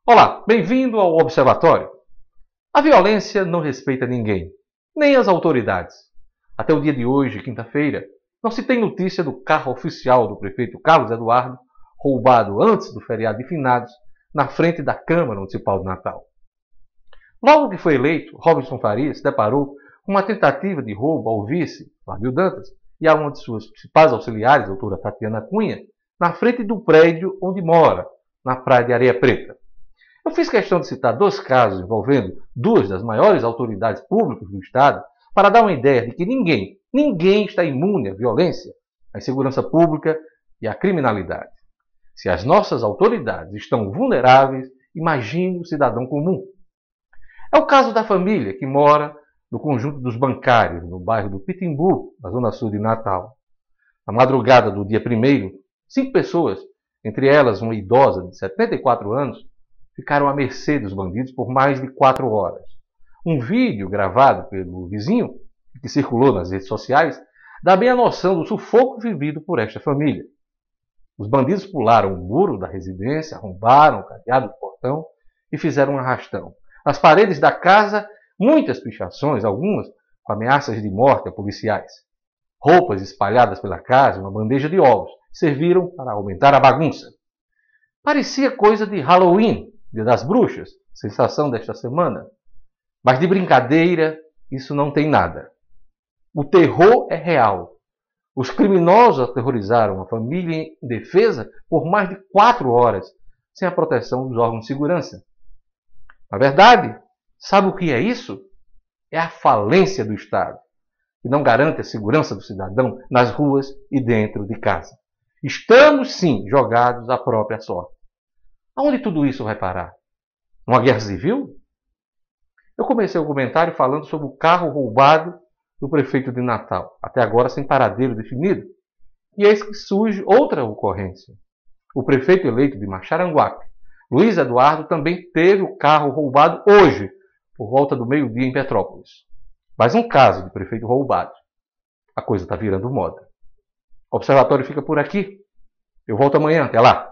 Olá, bem-vindo ao Observatório. A violência não respeita ninguém, nem as autoridades. Até o dia de hoje, quinta-feira, não se tem notícia do carro oficial do prefeito Carlos Eduardo, roubado antes do feriado de finados, na frente da Câmara Municipal de Natal. Logo que foi eleito, Robson Farias se deparou com uma tentativa de roubo ao vice, Flávio Dantas, e a uma de suas principais auxiliares, a doutora Tatiana Cunha, na frente do prédio onde mora, na praia de Areia Preta. Eu fiz questão de citar dois casos envolvendo duas das maiores autoridades públicas do Estado para dar uma ideia de que ninguém está imune à violência, à insegurança pública e à criminalidade. Se as nossas autoridades estão vulneráveis, imagine o cidadão comum. É o caso da família que mora no conjunto dos bancários, no bairro do Pitimbu, na zona sul de Natal. Na madrugada do dia 1º, 5 pessoas, entre elas uma idosa de 74 anos, ficaram à mercê dos bandidos por mais de 4 horas. Um vídeo gravado pelo vizinho, que circulou nas redes sociais, dá bem a noção do sufoco vivido por esta família. Os bandidos pularam o muro da residência, arrombaram o cadeado do portão e fizeram um arrastão. Nas paredes da casa, muitas pichações, algumas com ameaças de morte a policiais. Roupas espalhadas pela casa, uma bandeja de ovos, serviram para aumentar a bagunça. Parecia coisa de Halloween, Dia das Bruxas, sensação desta semana. Mas de brincadeira, isso não tem nada. O terror é real. Os criminosos aterrorizaram a família indefesa por mais de 4 horas, sem a proteção dos órgãos de segurança. Na verdade, sabe o que é isso? É a falência do Estado, que não garante a segurança do cidadão nas ruas e dentro de casa. Estamos, sim, jogados à própria sorte. Aonde tudo isso vai parar? Uma guerra civil? Eu comecei o comentário falando sobre o carro roubado do prefeito de Natal, até agora sem paradeiro definido. E eis que surge outra ocorrência. O prefeito eleito de Maxaranguape, Luiz Eduardo, também teve o carro roubado hoje, por volta do meio-dia em Petrópolis. Mais um caso de prefeito roubado. A coisa está virando moda. O Observatório fica por aqui. Eu volto amanhã. Até lá!